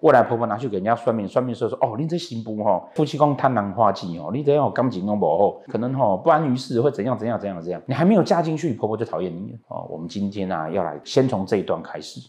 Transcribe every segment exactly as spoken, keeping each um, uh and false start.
未来婆婆拿去给人家算命，算命说说哦，你这媳妇哈，夫妻宫贪婪化忌哦，你这样感情都不好，可能哈不安于世，会怎样怎样怎样怎样。你还没有嫁进去，婆婆就讨厌你哦。我们今天啊，要来先从这一段开始。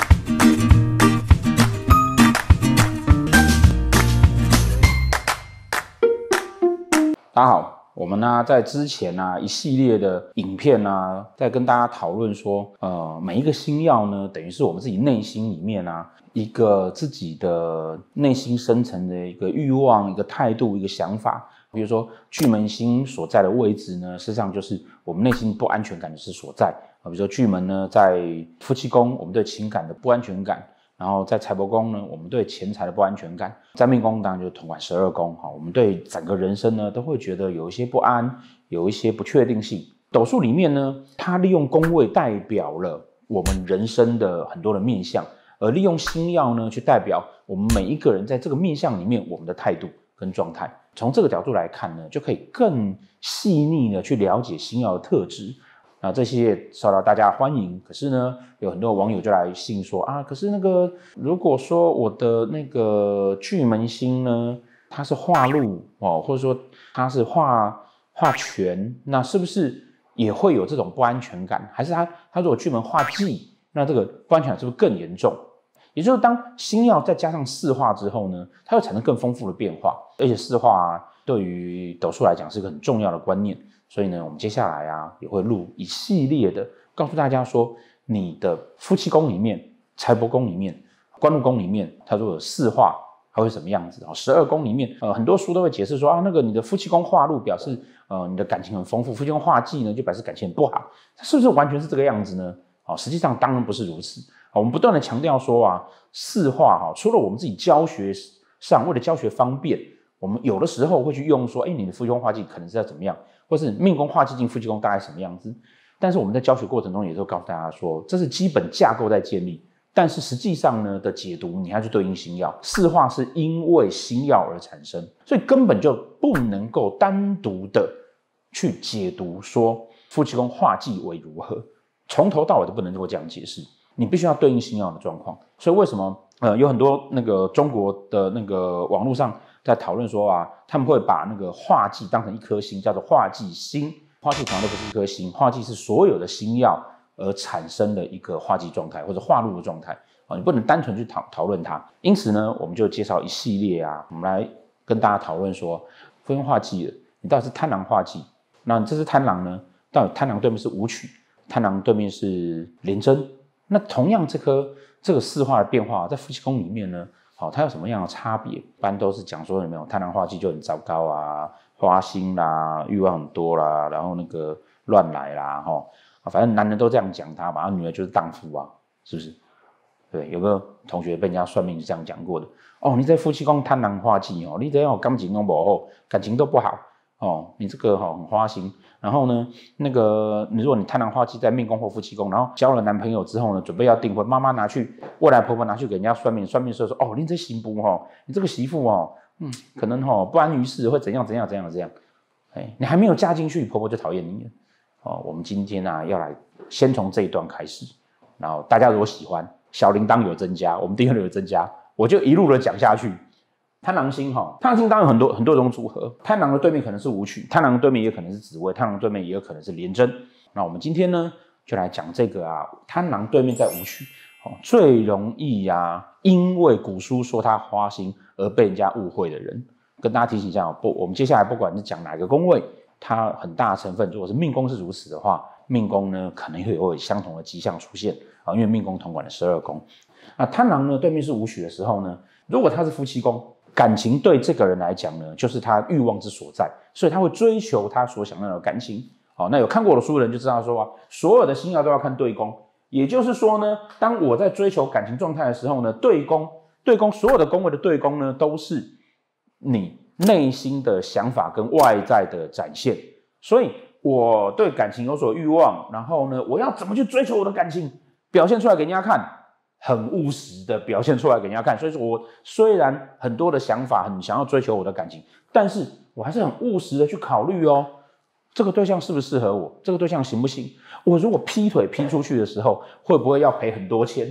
大家好，我们呢在之前啊一系列的影片啊，在跟大家讨论说，呃，每一个星曜呢，等于是我们自己内心里面啊一个自己的内心深层的一个欲望、一个态度、一个想法。比如说巨门星所在的位置呢，实际上就是我们内心不安全感的是所在。比如说巨门呢在夫妻宫，我们对情感的不安全感。然后在财帛宫呢，我们对钱财的不安全感；在命宫当然就是统管十二宫，我们对整个人生呢都会觉得有一些不安，有一些不确定性。斗数里面呢，它利用宫位代表了我们人生的很多的面向，而利用星曜呢去代表我们每一个人在这个面向里面我们的态度跟状态。从这个角度来看呢，就可以更细腻的去了解星曜的特质。那这些受到大家欢迎，可是呢，有很多网友就来信说啊，可是那个如果说我的那个巨门星呢，它是化禄哦，或者说它是化化权，那是不是也会有这种不安全感？还是它它如果巨门化忌，那这个不安全感是不是更严重？也就是当星曜再加上四化之后呢，它会产生更丰富的变化，而且四化啊，对于斗数来讲是一个很重要的观念。所以呢，我们接下来啊也会录一系列的，告诉大家说，你的夫妻宫里面、财帛宫里面、官禄宫里面，它如果有四化，它会什么样子？十二宫里面，呃，很多书都会解释说啊，那个你的夫妻宫化禄表示，呃，你的感情很丰富；夫妻宫化忌呢，就表示感情很不好。它是不是完全是这个样子呢？哦，实际上当然不是如此。我们不断的强调说啊，四化哈，除了我们自己教学上为了教学方便，我们有的时候会去用说，哎，你的夫妻宫化忌可能是要怎么样？或是命宫化忌进夫妻宫大概什么样子？但是我们在教学过程中也都告诉大家说，这是基本架构在建立，但是实际上呢的解读，你还是对应星曜。四化是因为星曜而产生，所以根本就不能够单独的去解读说夫妻宫化忌为如何，从头到尾都不能够这样解释，你必须要对应星曜的状况。所以为什么呃有很多那个中国的那个网络上在讨论说啊，他们会把那个化忌当成一颗星，叫做化忌星。化忌从来都不是一颗星，化忌是所有的星曜而产生的一个化忌状态或者化禄的状态啊，你不能单纯去讨讨论它。因此呢，我们就介绍一系列啊，我们来跟大家讨论说，夫妻化忌了，你到底是贪狼化忌？那你这是贪狼呢？到底贪狼对面是武曲，贪狼对面是廉贞。那同样这颗这个四化的变化，在夫妻宫里面呢？好，它有什么样的差别？一般都是讲说有没有贪狼化忌就很糟糕啊，花心啦，欲望很多啦，然后那个乱来啦，哈，反正男人都这样讲他嘛，女儿就是荡妇啊，是不是？对，有个同学被人家算命是这样讲过的。哦，你在夫妻宫贪狼化忌哦，你这样感情都不好，感情都不好哦，你这个很花心。然后呢，那个你如果你贪狼化忌在命宫或夫妻宫，然后交了男朋友之后呢，准备要订婚，妈妈拿去未来婆婆拿去给人家算命，算命说说哦，你这媳妇哦，你这个媳妇哦，嗯，可能哦不安于世，会怎样怎样怎样怎样。哎，你还没有嫁进去，婆婆就讨厌你了。哦，我们今天啊要来先从这一段开始，然后大家如果喜欢，小铃铛有增加，我们订阅率有增加，我就一路的讲下去。贪狼星哈，贪狼星当然有很多很多种组合，贪狼的对面可能是武曲，贪狼的对面也可能是紫微，贪狼对面也有可能是廉贞。那我们今天呢，就来讲这个啊，贪狼对面在武曲，哦，最容易啊，因为古书说他花心而被人家误会的人，跟大家提醒一下哦，不，我们接下来不管是讲哪个宫位，它很大的成分，如果是命宫是如此的话，命宫呢可能会有相同的迹象出现啊，因为命宫统管了十二宫。那贪狼呢对面是武曲的时候呢，如果他是夫妻宫。感情对这个人来讲呢，就是他欲望之所在，所以他会追求他所想要的感情。好，那有看过我的书的人就知道说啊，所有的星曜都要看对宫，也就是说呢，当我在追求感情状态的时候呢，对宫对宫所有的宫位的对宫呢，都是你内心的想法跟外在的展现。所以我对感情有所欲望，然后呢，我要怎么去追求我的感情，表现出来给人家看。很务实的表现出来给人家看，所以说我虽然很多的想法，很想要追求我的感情，但是我还是很务实的去考虑哦，这个对象适不适合我，这个对象行不行？我如果劈腿劈出去的时候，会不会要赔很多钱？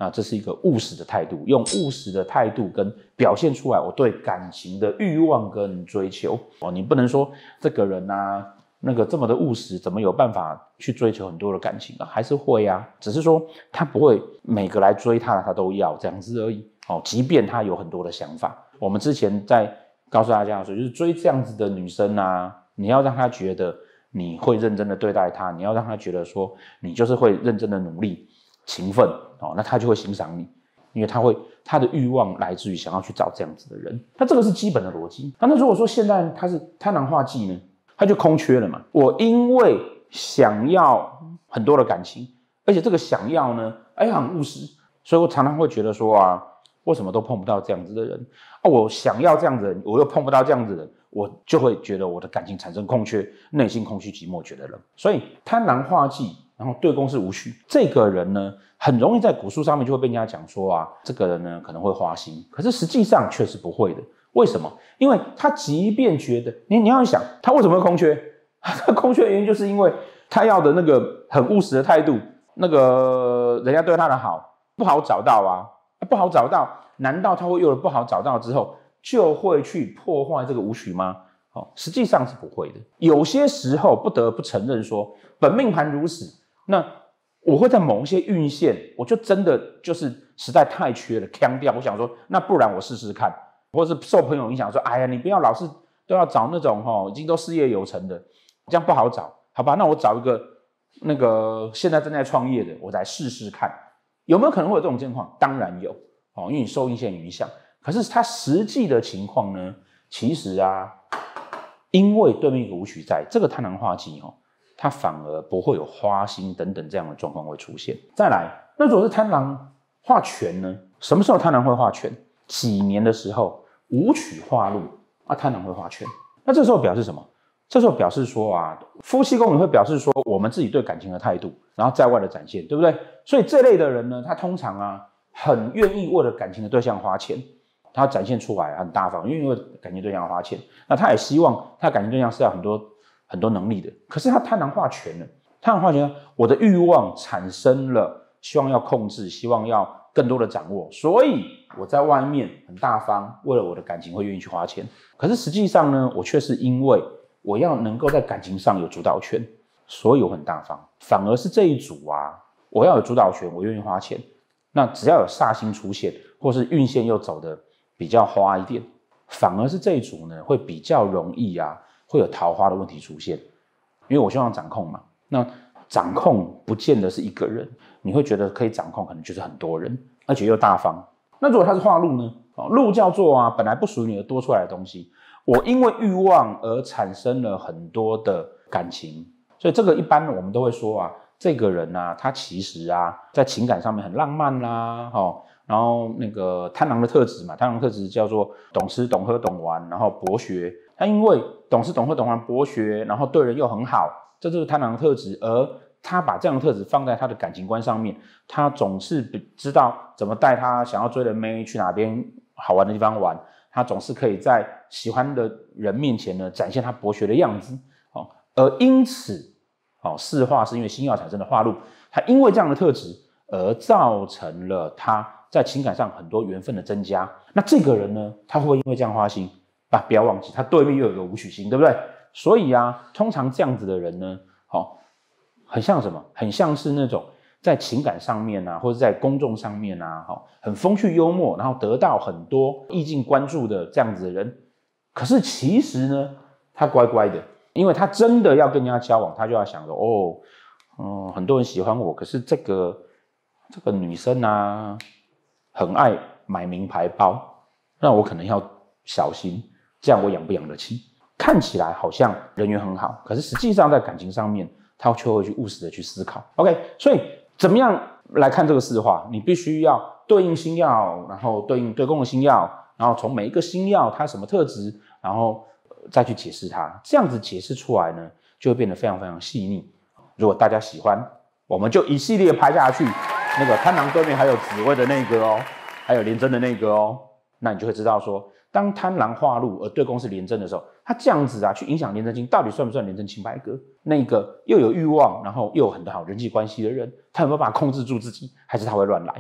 那这是一个务实的态度，用务实的态度跟表现出来我对感情的欲望跟追求哦。你不能说这个人啊，那个这么的务实，怎么有办法去追求很多的感情啊？还是会啊，只是说他不会每个来追他的他都要这样子而已哦。即便他有很多的想法，我们之前在告诉大家的时候，就是追这样子的女生啊，你要让她觉得你会认真的对待她，你要让她觉得说你就是会认真的努力、勤奋哦，那她就会欣赏你，因为她会她的欲望来自于想要去找这样子的人。那这个是基本的逻辑。那如果说现在他是贪婪化忌呢？他就空缺了嘛。我因为想要很多的感情，而且这个想要呢，哎，很务实，所以我常常会觉得说啊，为什么都碰不到这样子的人啊？我想要这样子的人，我又碰不到这样子的人，我就会觉得我的感情产生空缺，内心空虚寂寞，觉得冷。所以贪婪化忌，然后对宫是武曲，这个人呢，很容易在古书上面就会被人家讲说啊，这个人呢可能会花心，可是实际上却是不会的。为什么？因为他即便觉得你你要想他为什么会空缺，他空缺的原因就是因为他要的那个很务实的态度，那个人家对他的好不好找到啊，不好找到，难道他会有了不好找到之后就会去破坏这个武曲吗？哦，实际上是不会的。有些时候不得不承认说，本命盘如此，那我会在某一些运线，我就真的就是实在太缺了，呛掉。我想说，那不然我试试看。或是受朋友影响说，哎呀，你不要老是都要找那种齁已经都事业有成的，这样不好找，好吧？那我找一个那个现在正在创业的，我来试试看，有没有可能会有这种情况？当然有哦，因为你受印线影响。可是它实际的情况呢，其实啊，因为对面一个武曲在，这个贪婪化忌哦，它反而不会有花心等等这样的状况会出现。再来，那如果是贪婪化权呢？什么时候贪婪会化权？几年的时候。武曲化禄啊，贪婪会化权，那这时候表示什么？这时候表示说啊，夫妻宫也会表示说我们自己对感情的态度，然后在外的展现，对不对？所以这类的人呢，他通常啊，很愿意为了感情的对象花钱，他展现出来很大方，因为感情对象花钱，那他也希望他感情对象是要很多很多能力的，可是他贪婪化权了，贪婪化权，我的欲望产生了，希望要控制，希望要更多的掌握，所以我在外面很大方，为了我的感情会愿意去花钱。可是实际上呢，我却是因为我要能够在感情上有主导权，所以我很大方。反而是这一组啊，我要有主导权，我愿意花钱。那只要有煞星出现，或是运线又走的比较花一点，反而是这一组呢会比较容易啊，会有桃花的问题出现。因为我希望掌控嘛，那掌控不见得是一个人。你会觉得可以掌控，可能就是很多人，而且又大方。那如果他是化禄呢？禄叫做啊，本来不属于你的多出来的东西，我因为欲望而产生了很多的感情，所以这个一般我们都会说啊，这个人啊，他其实啊，在情感上面很浪漫啦，哦，然后那个贪狼的特质嘛，贪狼特质叫做懂吃懂喝懂玩，然后博学。他因为懂吃懂喝懂玩博学，然后对人又很好，这就是贪狼的特质，而他把这样的特质放在他的感情观上面，他总是知道怎么带他想要追的妹去哪边好玩的地方玩，他总是可以在喜欢的人面前呢展现他博学的样子，哦，而因此，哦，四化是因为星曜产生的化禄，他因为这样的特质而造成了他在情感上很多缘分的增加。那这个人呢，他会不会因为这样花心？啊，不要忘记，他对面又有一个武曲星，对不对？所以啊，通常这样子的人呢，哦。很像什么？很像是那种在情感上面啊，或者在公众上面啊，很风趣幽默，然后得到很多异性关注的这样子的人。可是其实呢，他乖乖的，因为他真的要跟人家交往，他就要想着哦，嗯，很多人喜欢我，可是这个这个女生啊，很爱买名牌包，那我可能要小心，这样我养不养得起？看起来好像人缘很好，可是实际上在感情上面。他却会去务实的去思考 ，OK， 所以怎么样来看这个四化？你必须要对应星曜，然后对应对宫的星曜，然后从每一个星曜它什么特质，然后再去解释它，这样子解释出来呢，就会变得非常非常细腻。如果大家喜欢，我们就一系列拍下去，那个贪狼对面还有紫微的那个哦，还有廉贞的那个哦，那你就会知道说，当贪狼化禄而对宫是廉贞的时候，他这样子啊去影响廉贞星，到底算不算廉贞清白格？那个又有欲望，然后又有很好人际关系的人，他有没有办法控制住自己，还是他会乱来？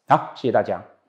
好，谢谢大家。